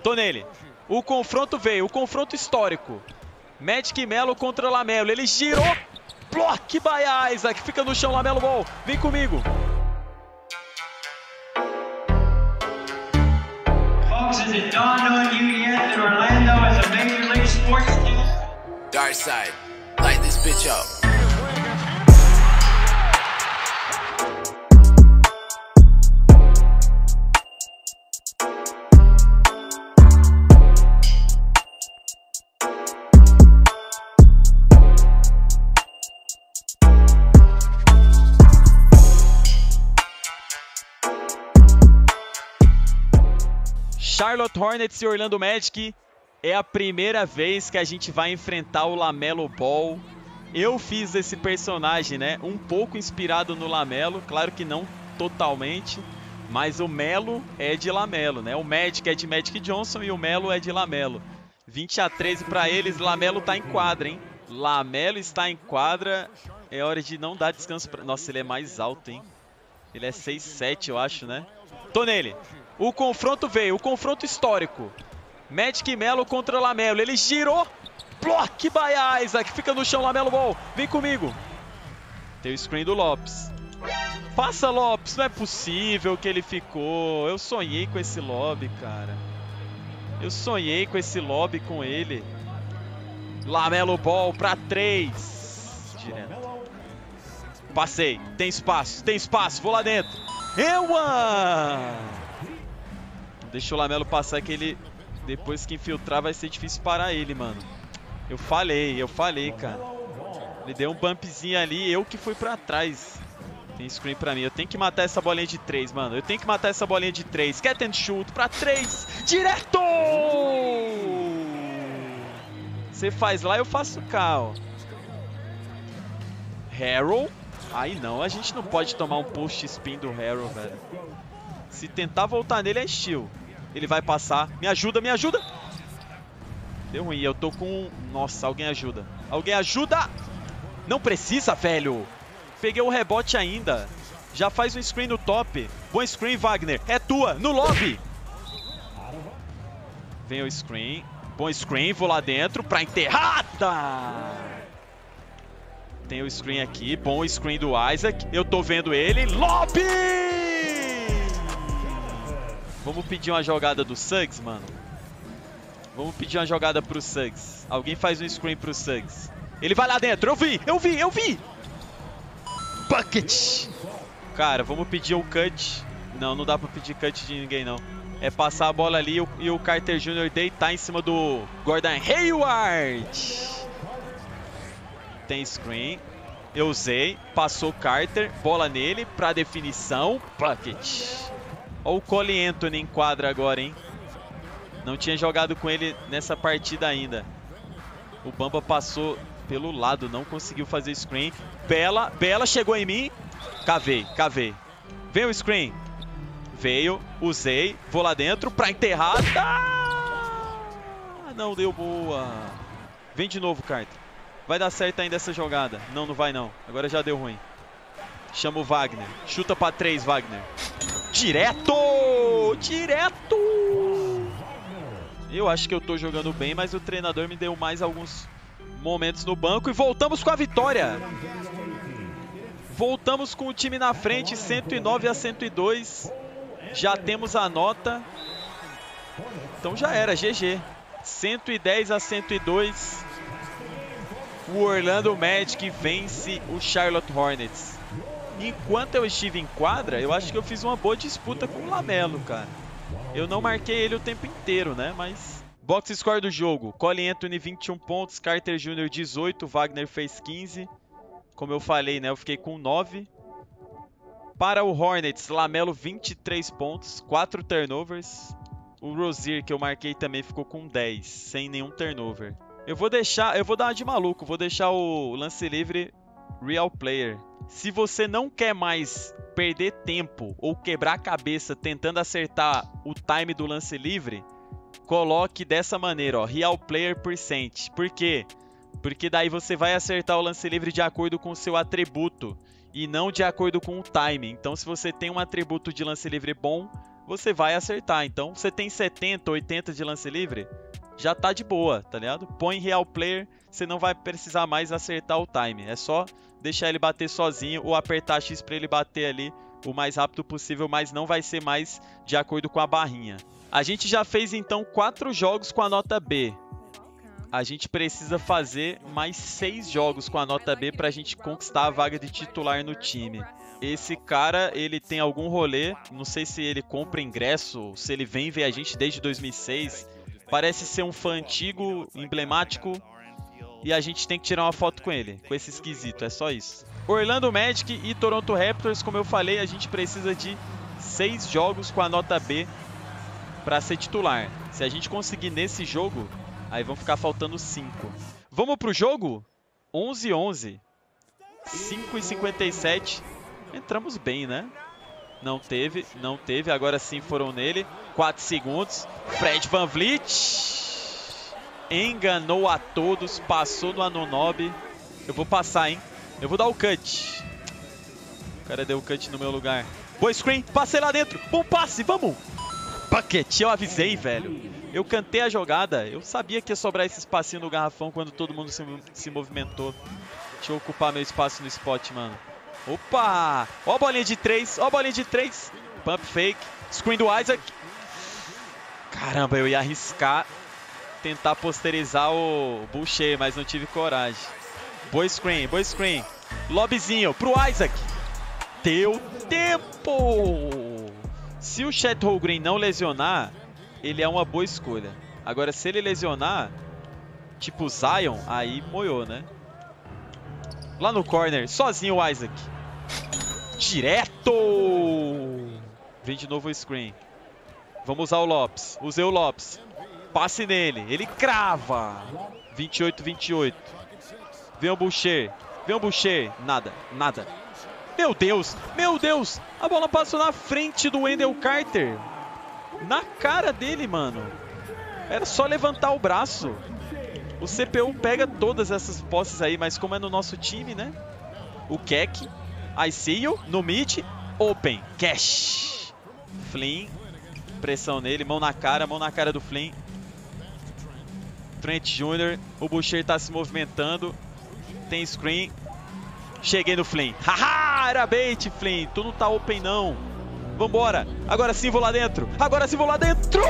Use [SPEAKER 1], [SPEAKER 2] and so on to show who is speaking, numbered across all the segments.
[SPEAKER 1] Tô nele. O confronto veio, o confronto histórico. Magic Melo contra Lamelo. Ele girou. Block by Isaac. Fica no chão, Lamelo Ball. Vem comigo.
[SPEAKER 2] Folks, has it dawned on you yet that Orlando is a major league sports team?
[SPEAKER 3] Dark side, light this bitch up.
[SPEAKER 1] Charlotte Hornets e Orlando Magic. É a primeira vez que a gente vai enfrentar o Lamelo Ball. Eu fiz esse personagem, né? Um pouco inspirado no Lamelo. Claro que não totalmente. Mas o Melo é de Lamelo, né? O Magic é de Magic Johnson e o Melo é de Lamelo. 20-13 para eles. Lamelo tá em quadra, hein? Lamelo está em quadra. É hora de não dar descanso pra... Nossa, ele é mais alto, hein? Ele é 6'7", eu acho, né? Tô nele. O confronto veio, o confronto histórico. Magic Melo contra Lamelo. Ele girou. Block by Isaac. Fica no chão, Lamelo Ball. Vem comigo. Tem o screen do Lopes. Passa, Lopes. Não é possível que ele ficou. Eu sonhei com esse lobby, cara. Eu sonhei com esse lobby com ele. Lamelo Ball pra 3. Direto. Passei. Tem espaço. Tem espaço. Vou lá dentro. Deixa o Lamelo passar que ele... Depois que infiltrar vai ser difícil parar ele, mano. Eu falei, cara. Ele deu um bumpzinho ali, eu que fui pra trás. Tem screen pra mim. Eu tenho que matar essa bolinha de 3, mano. Eu tenho que matar essa bolinha de 3. Catch and shoot pra 3. Direto! Você faz lá, eu faço cá, ó. Harrell. Aí não, a gente não pode tomar um post spin do Harrell, velho. Se tentar voltar nele é steal. Ele vai passar. Me ajuda, me ajuda. Deu ruim, eu tô com... Nossa, alguém ajuda. Alguém ajuda! Não precisa, velho. Peguei o rebote ainda. Já faz um screen no top. Bom screen, Wagner. É tua, no lobby. Vem o screen. Bom screen, vou lá dentro pra enterrada. Tem o screen aqui. Bom screen do Isaac. Eu tô vendo ele. Lobby! Vamos pedir uma jogada do Suggs, mano. Vamos pedir uma jogada pro Suggs. Alguém faz um screen pro Suggs. Ele vai lá dentro. Eu vi! Bucket! Cara, vamos pedir o cut. Não, não dá pra pedir cut de ninguém, não. É passar a bola ali e o Carter Jr. deitar em cima do Gordon Hayward. Tem screen. Eu usei. Passou o Carter. Bola nele pra definição. Bucket. Olha o Cole Anthony em quadra agora, hein? Não tinha jogado com ele nessa partida ainda. O Bamba passou pelo lado, não conseguiu fazer screen. Bela chegou em mim. Cavei. Vem o screen. Veio, usei, vou lá dentro pra enterrada. Não deu boa. Vem de novo, Carter. Vai dar certo ainda essa jogada. Não vai não. Agora já deu ruim. Chama o Wagner. Chuta pra 3, Wagner. Direto! Eu acho que eu tô jogando bem, mas o treinador me deu mais alguns momentos no banco. E voltamos com a vitória. Voltamos com o time na frente, 109-102. Já temos a nota. Então já era, GG. 110-102. O Orlando Magic vence o Charlotte Hornets. Enquanto eu estive em quadra, eu acho que eu fiz uma boa disputa com o Lamelo, cara. Eu não marquei ele o tempo inteiro, né? Mas... Box score do jogo. Cole Anthony, 21 pontos. Carter Jr., 18. Wagner fez 15. Como eu falei, né? Eu fiquei com 9. Para o Hornets, Lamelo, 23 pontos. 4 turnovers. O Rozier, que eu marquei, também ficou com 10. Sem nenhum turnover. Eu vou dar uma de maluco. Vou deixar o lance livre Real Player. Se você não quer mais perder tempo ou quebrar a cabeça tentando acertar o time do lance livre, coloque dessa maneira, ó, Real Player Percent. Por quê? Porque daí você vai acertar o lance livre de acordo com o seu atributo e não de acordo com o time. Então, se você tem um atributo de lance livre bom, você vai acertar. Então, você tem 70, 80 de lance livre, já tá de boa, tá ligado? Põe real player, você não vai precisar mais acertar o time. É só deixar ele bater sozinho ou apertar X pra ele bater ali o mais rápido possível, mas não vai ser mais de acordo com a barrinha. A gente já fez então 4 jogos com a nota B. A gente precisa fazer mais 6 jogos com a nota B pra gente conquistar a vaga de titular no time. Esse cara, ele tem algum rolê, não sei se ele compra ingresso, se ele vem ver a gente desde 2006. Parece ser um fã antigo, emblemático, e a gente tem que tirar uma foto com ele, com esse esquisito, é só isso. Orlando Magic e Toronto Raptors, como eu falei, a gente precisa de 6 jogos com a nota B para ser titular. Se a gente conseguir nesse jogo, aí vão ficar faltando 5. Vamos pro jogo? 11-11. 5:57. Entramos bem, né? Não teve, não teve. Agora sim foram nele. 4 segundos. Fred VanVleet enganou a todos. Passou no Anunoby. Eu vou passar, hein? Eu vou dar o cut. O cara deu o cut no meu lugar. Boa screen. Passei lá dentro. Bom passe. Vamos. Bucket. Eu avisei, velho. Eu cantei a jogada. Eu sabia que ia sobrar esse espacinho no garrafão quando todo mundo se movimentou. Deixa eu ocupar meu espaço no spot, mano. Opa! Ó a bolinha de 3. Ó a bolinha de 3. Pump fake. Screen do Isaac. Caramba, eu ia arriscar tentar posterizar o Boucher, mas não tive coragem. Boa screen, boa screen. Lobbyzinho pro Isaac. Deu tempo! Se o Chet Holmgren não lesionar, ele é uma boa escolha. Agora, se ele lesionar, tipo o Zion, aí moiou, né? Lá no corner, sozinho o Isaac. Direto! Vem de novo o screen. Vamos usar o Lopes. Usei o Lopes. Passe nele. Ele crava. 28-28. Vem o Boucher. Vem o Boucher. Nada, nada. Meu Deus, meu Deus. A bola passou na frente do Wendell Carter. Na cara dele, mano. Era só levantar o braço. O CPU pega todas essas posses aí, mas como é no nosso time, né? O Keck. I see you. No mid. Open. Cash. Flynn. Pressão nele. Mão na cara do Flynn. Trent Jr. O Boucher tá se movimentando. Tem screen. Cheguei no Flynn. Haha! Era bait, Flynn. Tu não tá open, não. Vambora. Agora sim vou lá dentro. Agora sim vou lá dentro!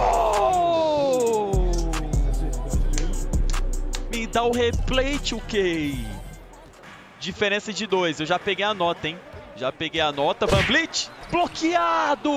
[SPEAKER 1] Me dá o replay, 2K. Diferença de 2. Eu já peguei a nota, hein? Já peguei a nota. VanVleet. Bloqueado!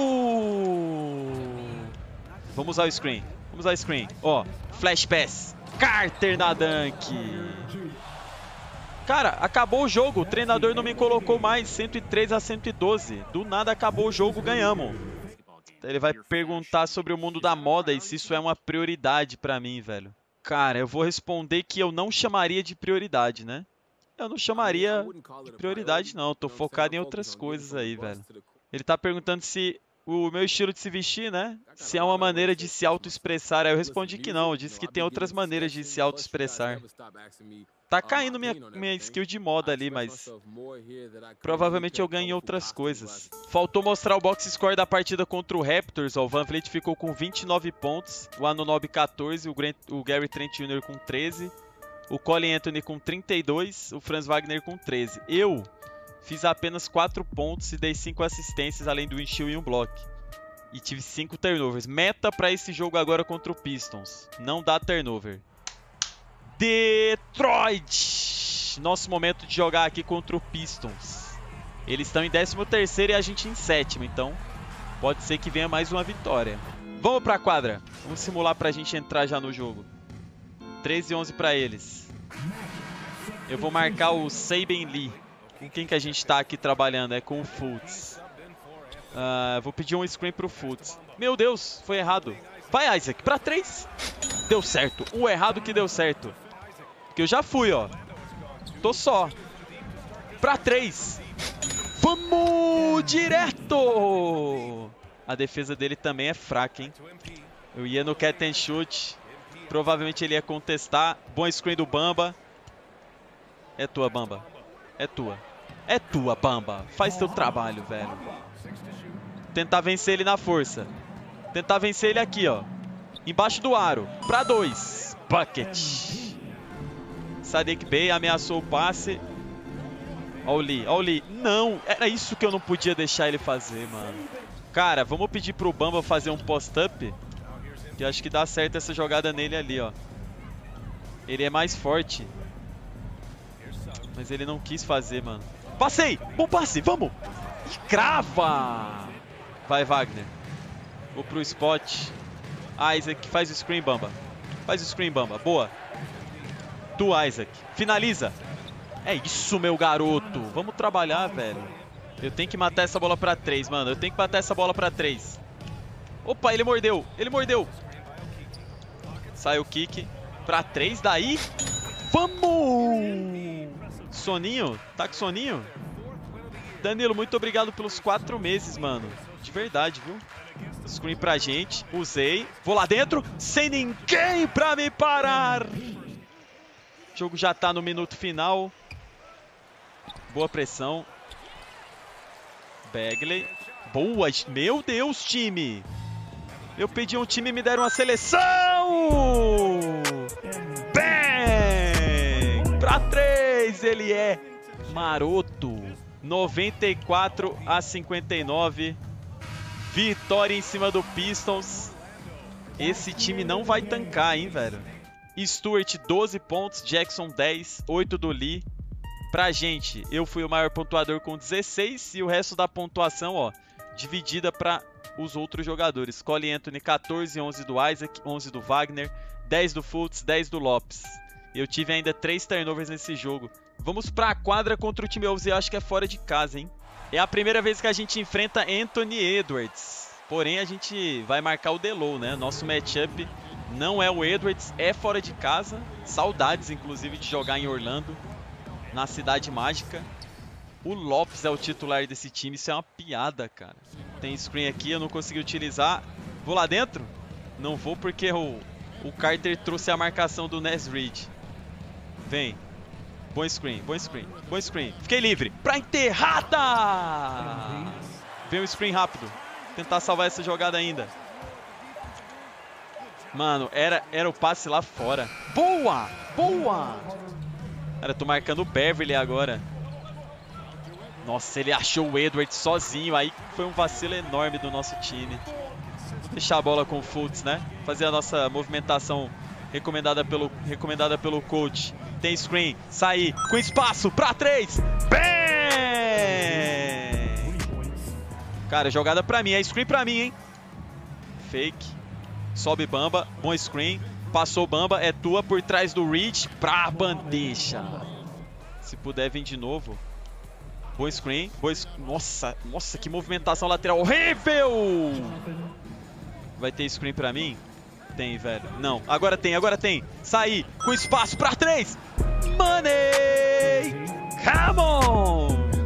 [SPEAKER 1] Vamos usar o screen. Vamos usar o screen. Ó, flash pass. Carter na dunk. Cara, acabou o jogo. O treinador não me colocou mais. 103-112. Do nada acabou o jogo, ganhamos. Ele vai perguntar sobre o mundo da moda e se isso é uma prioridade pra mim, velho. Cara, eu vou responder que eu não chamaria de prioridade, né? Eu não chamaria de prioridade, não. Eu tô focado em outras coisas aí, velho. Ele tá perguntando se o meu estilo de se vestir, né? Se é uma maneira de se auto-expressar. Aí eu respondi que não. Eu disse que tem outras maneiras de se auto-expressar. Tá caindo minha skill de moda ali, mas provavelmente eu ganho em outras coisas. Faltou mostrar o box score da partida contra o Raptors. Ó, o VanVleet ficou com 29 pontos, o Anunoby 14, o Gary Trent Jr. com 13, o Colin Anthony com 32, o Franz Wagner com 13. Eu fiz apenas 4 pontos e dei 5 assistências, além do steal e um block. E tive 5 turnovers. Meta para esse jogo agora contra o Pistons. Não dá turnover. Detroit! Nosso momento de jogar aqui contra o Pistons. Eles estão em 13º e a gente em 7º, então pode ser que venha mais uma vitória. Vamos pra quadra. Vamos simular pra gente entrar já no jogo. 13-11 pra eles. Eu vou marcar o Saben Lee. Com quem que a gente tá aqui trabalhando? É com o Fultz. Vou pedir um screen pro Fultz. Meu Deus, foi errado. Vai, Isaac, pra 3. Deu certo. O errado que deu certo. Porque eu já fui, ó. Tô só. Pra 3. Vamos direto! A defesa dele também é fraca, hein? Eu ia no catch and shoot. Provavelmente ele ia contestar. Bom screen do Bamba. É tua, Bamba. É tua. É tua, Bamba. Faz teu trabalho, velho. Tentar vencer ele na força. Tentar vencer ele aqui, ó. Embaixo do aro. Pra 2. Bucket. Saddiq Bey ameaçou o passe. Ó o Lee, ó o Lee. Não, era isso que eu não podia deixar ele fazer, mano. Cara, vamos pedir pro Bamba fazer um post-up. Que eu acho que dá certo essa jogada nele ali, ó. Ele é mais forte. Mas ele não quis fazer, mano. Passei! Bom passe, vamos! E crava! Vai, Wagner. Vou pro spot. Isaac, faz o screen, Bamba. Faz o screen, Bamba. Boa. Tu, Isaac. Finaliza. É isso, meu garoto. Vamos trabalhar, velho. Eu tenho que matar essa bola pra 3, mano. Eu tenho que matar essa bola pra 3. Opa, ele mordeu. Ele mordeu. Sai o kick. Pra 3, daí. Vamos! Soninho? Tá com soninho? Danilo, muito obrigado pelos 4 meses, mano. De verdade, viu? Screen pra gente. Usei. Vou lá dentro. Sem ninguém pra me parar. O jogo já tá no minuto final. Boa pressão. Bagley. Boa. Meu Deus, time. Eu pedi um time e me deram uma seleção. Bang! Pra 3. Ele é maroto. 94-59. Vitória em cima do Pistons. Esse time não vai tancar, hein, velho. Stuart, 12 pontos. Jackson, 10. 8 do Lee. Pra gente, eu fui o maior pontuador com 16. E o resto da pontuação, ó, dividida pra os outros jogadores. Cole Anthony, 14. 11 do Isaac. 11 do Wagner. 10 do Fultz. 10 do Lopes. Eu tive ainda 3 turnovers nesse jogo. Vamos pra quadra contra o time Wolves. Eu acho que é fora de casa, hein. É a primeira vez que a gente enfrenta Anthony Edwards. Porém, a gente vai marcar o Delo, né? Nosso matchup não é o Edwards, é fora de casa. Saudades, inclusive, de jogar em Orlando, na Cidade Mágica. O Lopes é o titular desse time. Isso é uma piada, cara. Tem screen aqui, eu não consegui utilizar. Vou lá dentro? Não vou porque o Carter trouxe a marcação do Naz Reid. Vem. Bom screen, bom screen, bom screen. Fiquei livre. Pra enterrada! Vem o screen rápido. Tentar salvar essa jogada ainda. Mano, era o passe lá fora. Boa! Boa! Cara, tô marcando o Beverly agora. Nossa, ele achou o Edwards sozinho. Aí foi um vacilo enorme do nosso time. Vou deixar a bola com o Fultz, né? Fazer a nossa movimentação recomendada pelo coach. Tem screen, sair com espaço pra 3. Bang! Cara, jogada pra mim, é screen pra mim, hein? Fake. Sobe Bamba, bom screen. Passou Bamba, é tua por trás do Reed pra bandeja. Se puder vir de novo. Bom screen, Nossa, que movimentação lateral horrível! Vai ter screen pra mim? Tem, velho. Não, agora tem. Sair com espaço pra 3. Money! Come on!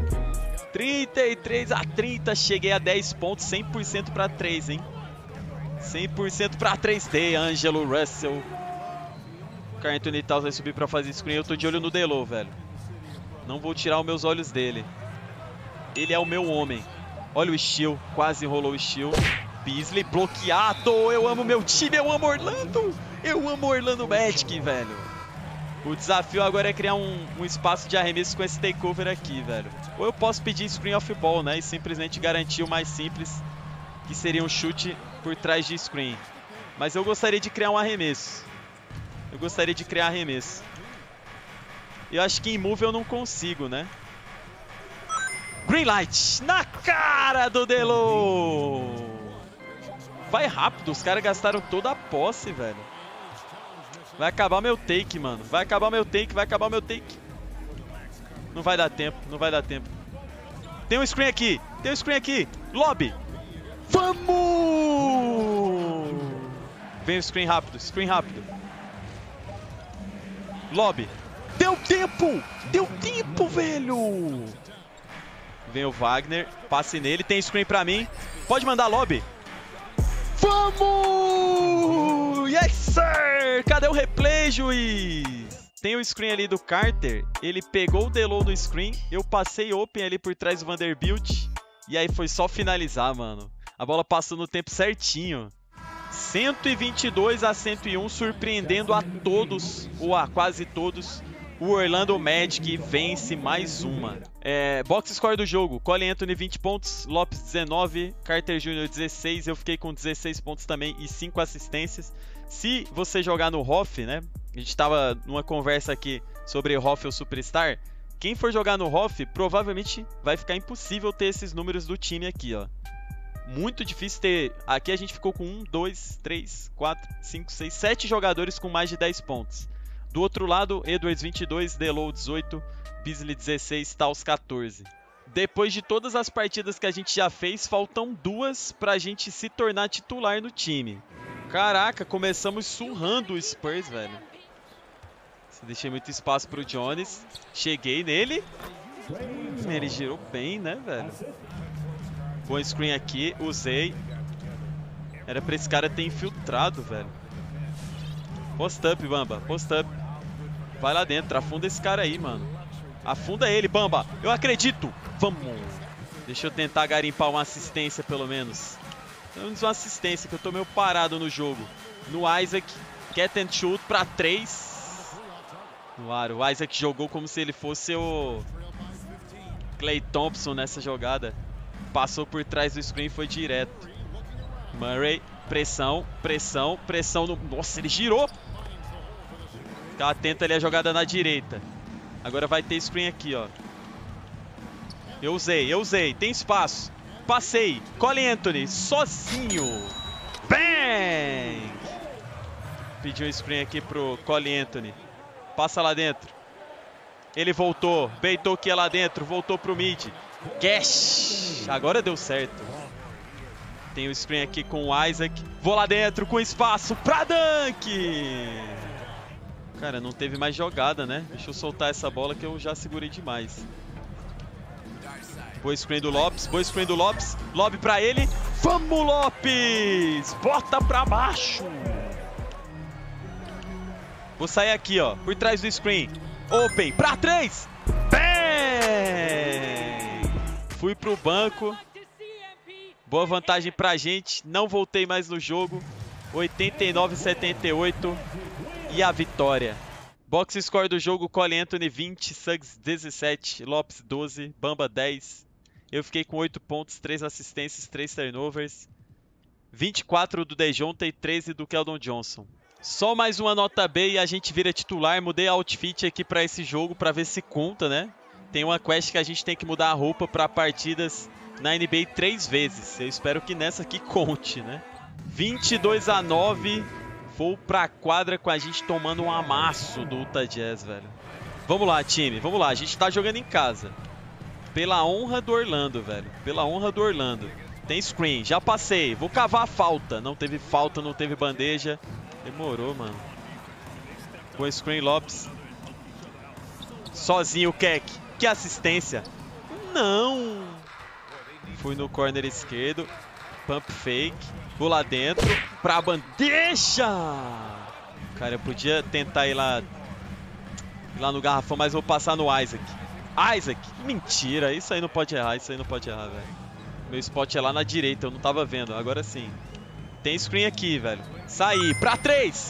[SPEAKER 1] 33-30. Cheguei a 10 pontos. 100% pra 3, hein? 100% pra 3D. Angelo Russell. O Carl Anthony Towns vai subir pra fazer screen. Eu tô de olho no Delo, velho. Não vou tirar os meus olhos dele. Ele é o meu homem. Olha o steal. Quase rolou o steal. Beasley bloqueado. Eu amo meu time. Eu amo Orlando. Eu amo Orlando Magic, velho. O desafio agora é criar um espaço de arremesso com esse takeover aqui, velho. Ou eu posso pedir screen off ball, né? E simplesmente garantir o mais simples, que seria um chute por trás de screen. Mas eu gostaria de criar um arremesso. Eu acho que em move eu não consigo, né? Green light na cara do Delo. Vai rápido, os caras gastaram toda a posse, velho. Vai acabar meu take, mano. Vai acabar meu take. Não vai dar tempo. Tem um screen aqui. Lobby. Vamos! Vem o screen rápido. Lobby. Deu tempo, velho. Vem o Wagner. Passe nele. Tem screen pra mim. Pode mandar lobby. Vamos! Yes, sir! Cadê o replay, juiz? Tem o screen ali do Carter. Ele pegou o Delo no screen. Eu passei open ali por trás do Vanderbilt. E aí foi só finalizar, mano. A bola passou no tempo certinho. 122-101, surpreendendo a todos, ou a quase todos. O Orlando Magic vence mais uma. Box score do jogo: Cole Anthony 20 pontos, Lopes 19, Carter Jr. 16. Eu fiquei com 16 pontos também e 5 assistências. Se você jogar no Hoff, né? A gente tava numa conversa aqui sobre Hoff ou Superstar. Quem for jogar no Hoff, provavelmente vai ficar impossível ter esses números do time aqui, ó. Muito difícil ter. Aqui a gente ficou com 1, 2, 3, 4, 5, 6, 7 jogadores com mais de 10 pontos. Do outro lado, Edwards 22, Delow 18, Beasley 16, Taus 14. Depois de todas as partidas que a gente já fez, faltam 2 pra gente se tornar titular no time. Caraca, começamos surrando o Spurs, velho. Deixei muito espaço pro Jones. Cheguei nele. Ele girou bem, né, velho? Bom screen aqui, usei. Era pra esse cara ter infiltrado, velho. Post up, Bamba, post up. Vai lá dentro, afunda esse cara aí, mano. Afunda ele, Bamba. Eu acredito. Vamos. Deixa eu tentar garimpar uma assistência, pelo menos. Pelo menos uma assistência, que eu tô meio parado no jogo. No Isaac. Catch and shoot pra 3. No ar, o Isaac jogou como se ele fosse o Klay Thompson nessa jogada. Passou por trás do screen e foi direto. Murray, pressão, pressão, pressão no... Nossa, ele girou! Fica atento ali a jogada na direita. Agora vai ter screen aqui, ó. Eu usei, tem espaço. Passei, Cole Anthony, sozinho. Bang! Pediu um screen aqui pro Cole Anthony. Passa lá dentro. Ele voltou. Beitou que é lá dentro. Voltou pro mid. Cash. Agora deu certo. Tem o screen aqui com o Isaac. Vou lá dentro com espaço pra dunk. Cara, não teve mais jogada, né? Deixa eu soltar essa bola que eu já segurei demais. Boa screen do Lopes. Boa screen do Lopes. Lob pra ele. Vamos, Lopes. Bota pra baixo. Vou sair aqui, ó, por trás do screen. Open, pra 3. Bang! Fui pro banco. Boa vantagem pra gente. Não voltei mais no jogo. 89-78. E a vitória. Box score do jogo: Cole Anthony 20, Suggs 17, Lopes 12, Bamba 10. Eu fiquei com 8 pontos, 3 assistências, 3 turnovers. 24 do DeJounte e 13 do Keldon Johnson. Só mais uma nota B e a gente vira titular. Mudei a outfit aqui para esse jogo para ver se conta, né? Tem uma quest que a gente tem que mudar a roupa para partidas na NBA 3 vezes. Eu espero que nessa aqui conte, né? 22-9. Vou pra quadra com a gente tomando um amasso do Utah Jazz, velho. Vamos lá, time. Vamos lá. A gente tá jogando em casa. Pela honra do Orlando, velho. Pela honra do Orlando. Tem screen. Já passei. Vou cavar a falta. Não teve falta, não teve bandeja. Demorou, mano. Boa screen, Lopes. Sozinho o Keck. Que assistência. Não. Fui no corner esquerdo. Pump fake. Vou lá dentro. Pra bandeja. Cara, eu podia tentar ir lá no garrafão, mas vou passar no Isaac. Isaac. Mentira. Isso aí não pode errar. Isso aí não pode errar, velho. Meu spot é lá na direita. Eu não tava vendo. Agora sim. Tem screen aqui, velho. Saí. Pra 3.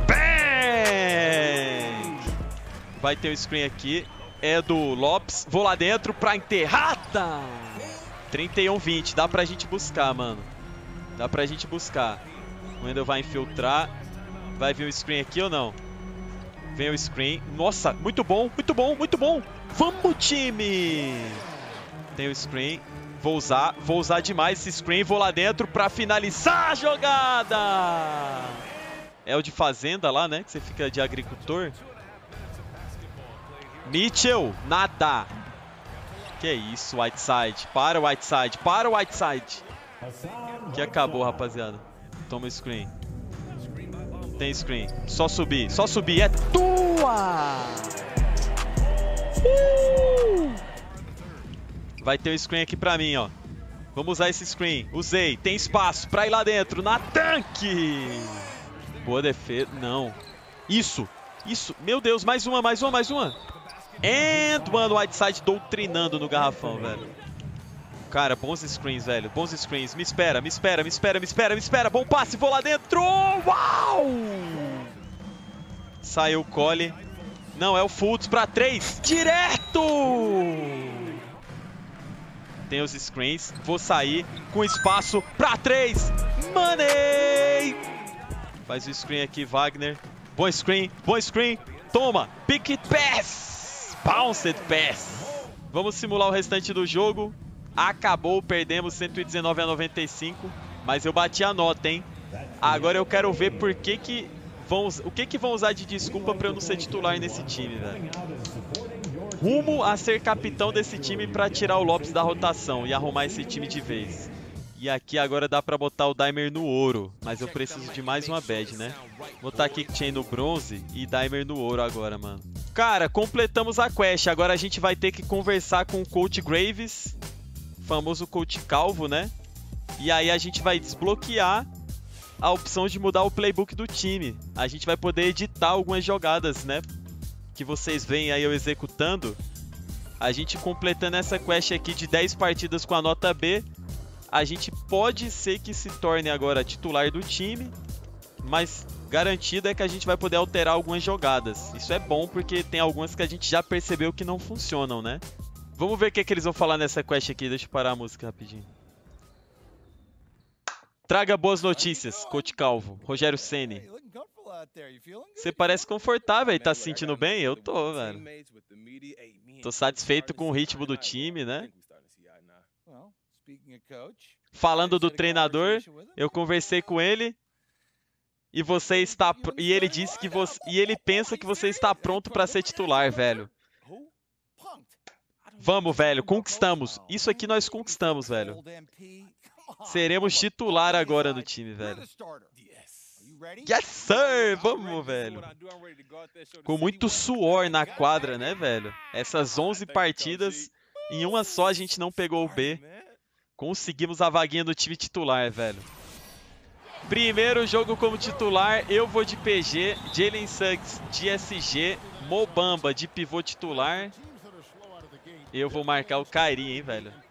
[SPEAKER 1] Bang! Vai ter um screen aqui. É do Lopes. Vou lá dentro pra enterrada. 31-20. Dá pra gente buscar, mano. Dá pra gente buscar. O Wendell vai infiltrar. Vai vir o screen aqui ou não? Vem o screen. Nossa, muito bom, muito bom, muito bom. Vamos, time! Tem o screen. Vou usar demais esse screen. Vou lá dentro pra finalizar a jogada. É o de fazenda lá, né? Que você fica de agricultor. Mitchell, nada. Que isso, Whiteside. Para o Whiteside, para o Whiteside. Que acabou, rapaziada. Toma o screen. Tem screen. Só subir, só subir. É tua! Vai ter um screen aqui pra mim, ó. Vamos usar esse screen. Usei. Tem espaço pra ir lá dentro. Na tanque! Boa defesa. Não. Isso. Isso. Meu Deus. Mais uma, mais uma, mais uma. And, mano, o Whiteside doutrinando no garrafão, velho. Cara, bons screens, velho. Bons screens. Me espera, me espera, me espera, me espera, me espera. Bom passe, vou lá dentro. Uau! Saiu o Cole. Não, é o Fultz pra 3. Direto! Tem os screens. Vou sair com espaço pra 3. Money! Faz o screen aqui, Wagner. Bom screen, bom screen. Toma! Pick it pass! Bounced pass. Vamos simular o restante do jogo. Acabou, perdemos 119-95. Mas eu bati a nota, hein? Agora eu quero ver por que que o que vão usar de desculpa pra eu não ser titular nesse time, velho. Rumo a ser capitão desse time pra tirar o Lopes da rotação e arrumar esse time de vez. E aqui agora dá pra botar o Daimer no ouro, mas eu preciso de mais uma badge, né? Botar Kick Chain no bronze e Daimer no ouro agora, mano. Cara, completamos a quest. Agora a gente vai ter que conversar com o Coach Graves, famoso Coach Calvo, né? E aí a gente vai desbloquear a opção de mudar o playbook do time. A gente vai poder editar algumas jogadas, né? Que vocês veem aí eu executando. A gente completando essa quest aqui de 10 partidas com a nota B. A gente pode ser que se torne agora titular do time, mas garantido é que a gente vai poder alterar algumas jogadas. Isso é bom porque tem algumas que a gente já percebeu que não funcionam, né? Vamos ver o que eles vão falar nessa quest aqui. Deixa eu parar a música rapidinho. Traga boas notícias, Coach Calvo. Rogério Ceni. Você parece confortável e tá se sentindo bem? Eu tô, velho. Tô satisfeito com o ritmo do time, né? Falando do treinador, eu conversei com ele e ele disse que ele pensa que você está pronto para ser titular, velho. Vamos, velho, conquistamos. Isso aqui nós conquistamos, velho. Seremos titular agora no time, velho. Yes, sir! Vamos, velho. Com muito suor na quadra, né, velho? Essas 11 partidas, em uma só a gente não pegou o B. Conseguimos a vaguinha do time titular, velho. Primeiro jogo como titular, eu vou de PG, Jalen Suggs de SG, Mo Bamba de pivô titular. Eu vou marcar o Kyrie, hein, velho.